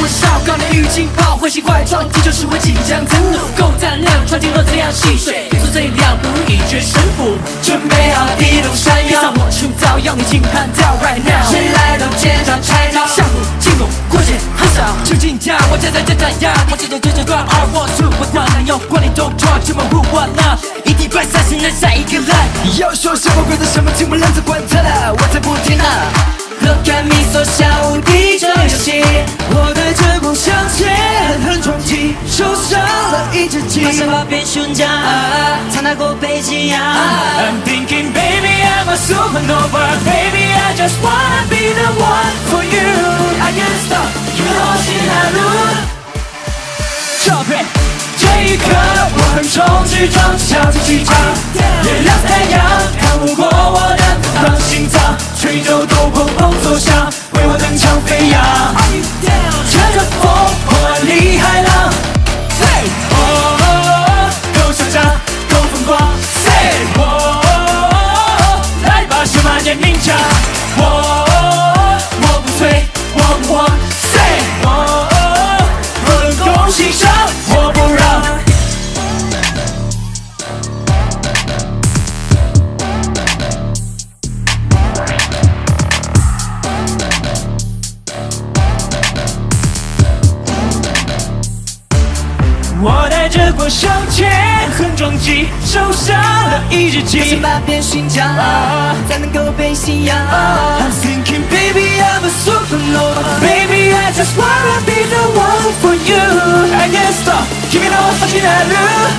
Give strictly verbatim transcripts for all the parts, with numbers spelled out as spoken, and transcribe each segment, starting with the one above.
我烧高的郁金炮，唤醒坏状，地球是我即将增怒，够胆量闯进了这样戏水，做这两步一决胜负，准备好地动山摇，我出招要你惊叹掉 right now， 谁来到见场拆招，相互进攻过节很少，就进家我站在这战呀，我记得对这段 I want to， 我当然要管你动作，这么 who what not， 一地怪三十人下一个来，要说什么规则什么情不认真管他了，我才不听呢。Look at me， 所小无敌这游戏，我带着光向前，狠狠撞击，受伤了一只鸡，马上把变胸甲，藏大过北极呀。I'm thinking baby I'm a supernova， baby I just wanna be the one for you。I can't stop， 因为我心海路。照片，这一刻我横冲直撞，向前去闯，月亮太阳看不过我的当心脏，吹皱斗篷砰作响，为我登场飞扬，乘着风破万里海浪 ，Say 哦，够嚣张，够疯狂 ，Say 哦，来吧，血马念名将，我我不退，我不慌 ，Say 哦，我能够欣赏，我不让。我带着光向前，横撞击，受伤了一只鸡，想把变寻找，才能够被信仰。I'm thinking, baby, I'm a supernova, baby, I just wanna be the one for you. I can't stop, keep it on, 放弃来路。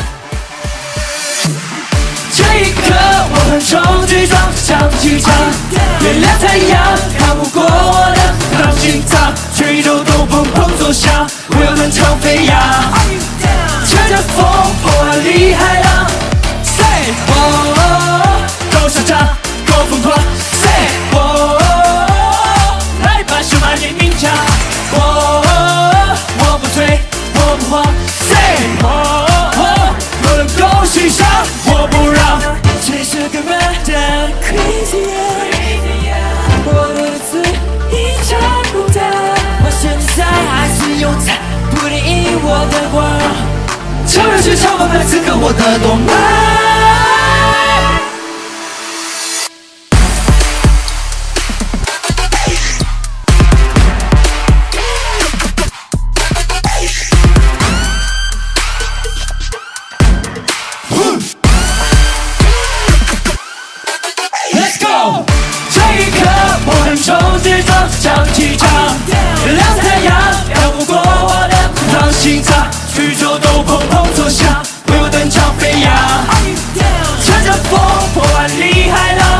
这一刻，我横冲直撞，向前去闯，月亮太阳看不过我的当心脏，吹皱斗篷砰作响，我要登场飞扬。乘着风破万里海浪 ，Say 我够嚣张，够疯狂 ，Say 我来吧，血马念名将，我我不退，我不慌 ，Say 我我能够欣赏，我不让。这是个 random crazy yeah， 我的字一场不淡，我现在还是有残，不能引我的光。超越是超凡，此刻我的动脉。Let's go！ 这一刻，我横冲直撞，向前闯，月亮太阳绕不过我的当心脏。宇宙斗篷砰作响，为我登场飞扬，乘着风破万里海浪。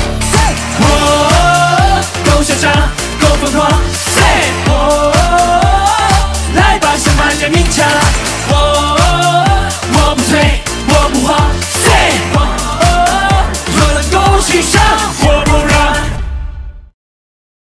我够嚣张，够疯狂 ，Say 我来吧，像万人鸣枪。我